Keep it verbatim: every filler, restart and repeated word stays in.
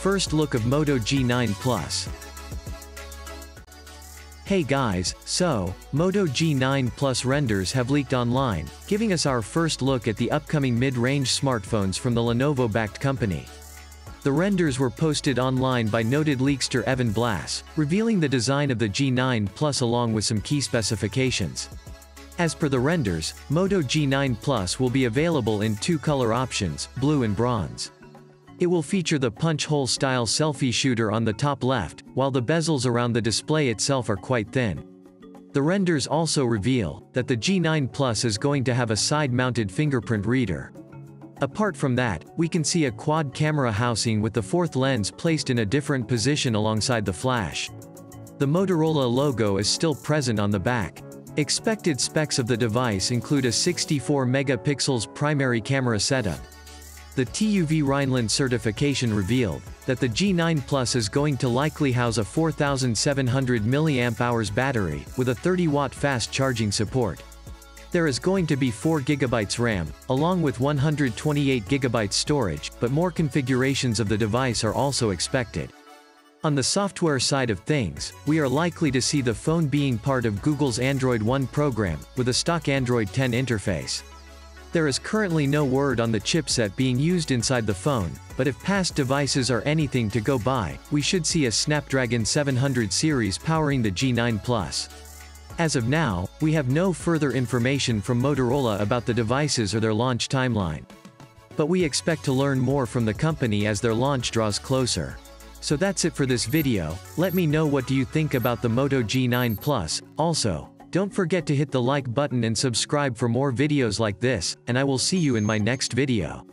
first look of Moto G nine Plus. Hey guys, so, Moto G nine Plus renders have leaked online, giving us our first look at the upcoming mid-range smartphones from the Lenovo-backed company. The renders were posted online by noted leakster Evan Blass, revealing the design of the G nine Plus along with some key specifications. As per the renders, Moto G nine Plus will be available in two color options, blue and bronze. It will feature the punch-hole style selfie shooter on the top left, while the bezels around the display itself are quite thin. The renders also reveal that the G nine Plus is going to have a side-mounted fingerprint reader. Apart from that, we can see a quad camera housing with the fourth lens placed in a different position alongside the flash. The Motorola logo is still present on the back. Expected specs of the device include a sixty-four megapixels primary camera setup. The T U V Rheinland certification revealed that the G nine Plus is going to likely house a four thousand seven hundred milliamp hour battery, with a thirty watt fast charging support. There is going to be four gigabytes RAM, along with one hundred twenty-eight gigabytes storage, but more configurations of the device are also expected. On the software side of things, we are likely to see the phone being part of Google's Android One program, with a stock Android ten interface. There is currently no word on the chipset being used inside the phone, but if past devices are anything to go by, we should see a Snapdragon seven hundred series powering the G nine Plus. As of now, we have no further information from Motorola about the devices or their launch timeline. But we expect to learn more from the company as their launch draws closer. So that's it for this video. Let me know what do you think about the Moto G nine Plus. Also, don't forget to hit the like button and subscribe for more videos like this, and I will see you in my next video.